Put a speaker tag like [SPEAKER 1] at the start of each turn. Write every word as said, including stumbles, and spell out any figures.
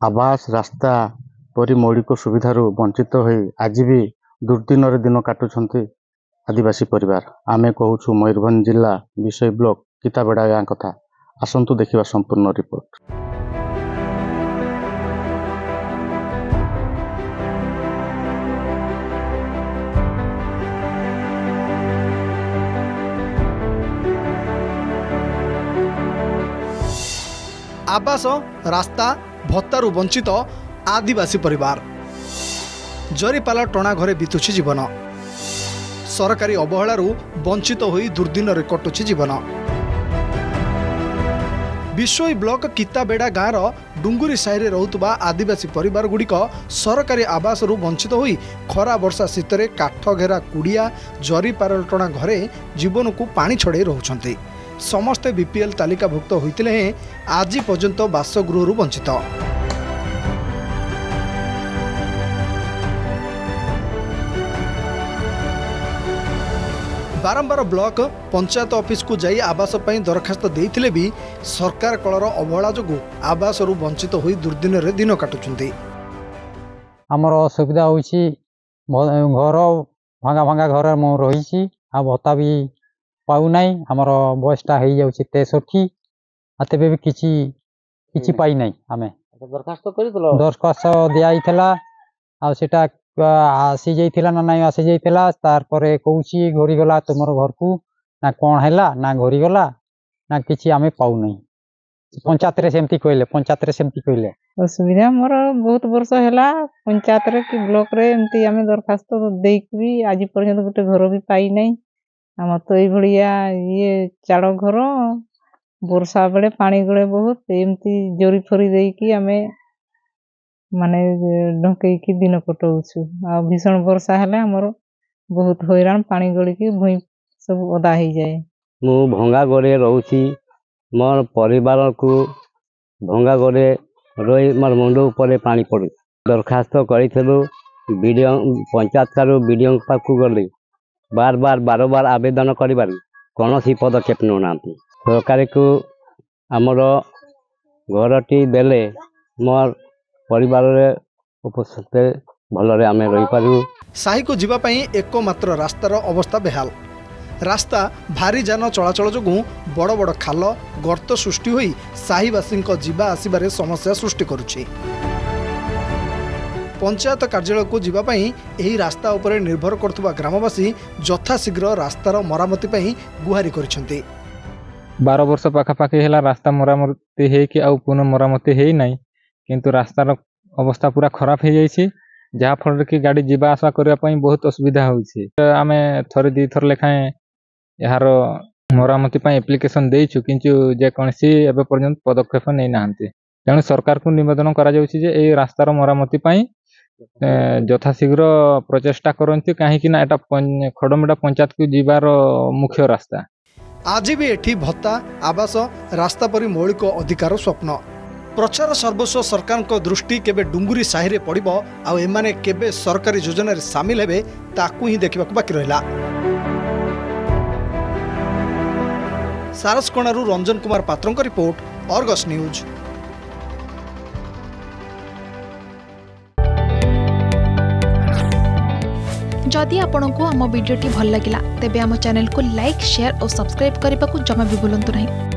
[SPEAKER 1] आवास रास्ता परी मौलिक सुविधारू वंचित हो आज भी दुर्दिन दिन काटुंट आदिवासी परिवार। आमे कहूँ मयूरभंज जिला विषय ब्लॉक किताबेड़ा गाँ कथा। आसंतु देखिबा संपूर्ण रिपोर्ट।
[SPEAKER 2] आवास रास्ता भत्तारू वंचित आदिवासी परिवार। जरीपाल टणा घरे बीतुछि जीवन। सरकारी अवहेलारू वंचित होई दुर्दिन रे कटुछि जीवन। विश्वई ब्लॉक किताबेड़ा गाँर डुंगुरी साहिरे रहुतबा आदिवासी परिवार गुड़िक सरकारी आवास रु वंचित होई खरा वर्षा शीतरे काठ घेरा कुड़िया जरीपाल टणा घरे जीवन को पानी छड़े रहउछन्ति। समस्ते बीपीएल तालिकाभुक्त होइतिले हें आज पर्यंत बासगृहरु वंचित। बारंबार ब्लॉक पंचायत ऑफिस को जाई आवास पई दरखास्त देइथिले भी सरकार कलर अवहेला जोगु आवास रु वंचित होई दुर्दिन रे दिन काटुछन्ति।
[SPEAKER 3] हमर असुविधा होइछि घर भांगा भांगा घर म रहिछि आ भत्ता भी पाउ नाई। हमर बयसटा हो जाउछि तेसठी आते भी किछि किछि पाई नाई। हमें
[SPEAKER 4] दरखास्त करितलो
[SPEAKER 3] दरखास्त दिया आइथला आ सेटा आसी जाइथिला ना नाई आसी जाइथिला। तार परे कहूछि घोरी गला तुमर घर को ना कोन हैला ना घोरी गला ना किछि हमें पाउ नाई। पंचायत रे सेमती कहले पंचायत रे सेमती कहले
[SPEAKER 5] असुविधा मोर बहुत वर्ष हैला पंचायत रे कि ब्लॉक रे एमती हमें दरखास्त देइक भी आज पर्यंत गोटे घर भी पाई नाई। आम तो ये ये चाड़ घर वर्षा बेले पानी गले बहुत एमती जोरी फोरी देकी आमे माने ढंकई दिन कटाऊछु। आ भीषण वर्षा हेले हमर बहुत हैरान पानी गली की भूई सब ओदा हो जाए।
[SPEAKER 4] मु भंगा गरे रहूची मोर परिवार को भंगा गरे रही मोर मुंड ऊपर पानी पड़ू। दरखास्त करिथलु वीडियो पंचायत कारु वीडियो पाकू गली बार बार बार बार आवेदन करिबार कौन सी पदक्षेप नौ नांती। सरकार को आमर घरटी देले मोर परिवार रे उपस्थित भलरे आमे रही पारू।
[SPEAKER 2] साही को जीवा पई एकमात्र रास्तार अवस्था बेहाल। रास्ता भारी जान चलाचल जोगु बड़ बड़ खाल गर्त सृष्टि होई साहीवासी जीवा आसबार समस्या सृष्टि करुछि। पंचायत कार्यालय को जीवा पई एही रास्ता उपरे निर्भर करथुबा ग्रामवासी यथाशीघ्र रास्तार मरामती पई गुहारी करिसेंति।
[SPEAKER 6] बारह वर्ष पाखापाखि है रास्ता मरामती है कि आउ पुनः मरामती है नहीं किंतु रास्तार अवस्था पूरा खराब हो जाइए जहाँ फल कि गाड़ी जीवा आसा करने बहुत असुविधा होउछि। आमे थरे दी थर लेखाएं यार मरामती एप्लिकेशन देइछु किंतु जेकोसी एबे पर्यंत पदक्षेप नै नाहंती। तेणु सरकार को निवेदन करा जाउछि जे ए रास्तार मरामती यथाशीघ्र प्रचेष्टा करंती कहीं ना एटा खड़मेटा पंचायत को जीवार मुख्य रास्ता।
[SPEAKER 2] आज भी एठी भत्ता आवास रास्ता परी मौलिक अधिकार स्वप्न। प्रचार सर्वस्व सरकार को दृष्टि केबे डुंगुरी साहिरे पड़िबो आ एमाने केबे सरकारी योजना रे शामिल हेबे ताकू ही देखिबा बाकी रहिला। सारसकोणारू रंजन कुमार पात्रंक रिपोर्ट, अर्गस न्यूज।
[SPEAKER 7] जदि आपंक आम भिडी भल लगा तेब आम चैनल को लाइक शेयर और सब्सक्राइब करने को जमा भी भूलु नहीं।